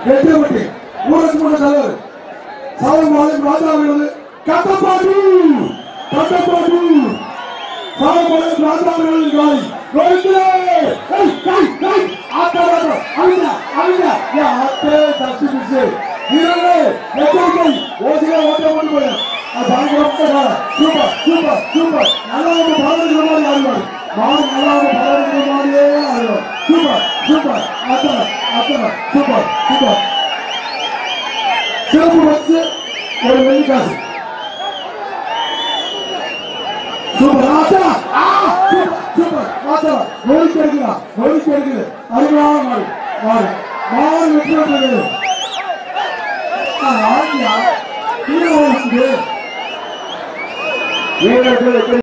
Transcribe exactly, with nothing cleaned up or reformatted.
எட்டுப்பட்டி ஊரக மன்ற தலைவர் சாலமோகன் ராஜா அவர்களது கட்டப்பாடு கட்டப்பாடு சாலமோகன் ராஜா அவர்களின் காலை ரோஹித்லே ஏய் கை கை ஆட்டோ அவினா அவினா யா ஆட்டே தட்டி பிடிச்சு வீரரே எட்டோகை ஓடியா ஓட்ட ஓடி போயா ஆ பயங்கரமா சூப்பர் சூப்பர் சூப்பர் நல்லா பாடுற மாதிரி ஆடுவார் மாடு நல்லா பாடுற மாதிரியே ஆடுவார் சூப்பர் சூப்பர் ஆட்டோ ஆட்டோ சூப்பர் சூப்பர் சிறப்பு வச்சு ஒரு வெள்ளிக்காசு சூப்பர் ஆட்டோ ஆ சூப்பர் சூப்பர் ஆட்டோ ரோஹித் எடுக்கிறா ரோஹித் எடுக்குது அருமையான மாடு மாடு மாடு வெற்றி பெற்றது ஆ ஆடியா கீழே ஓடிச்சு வீரர்கள்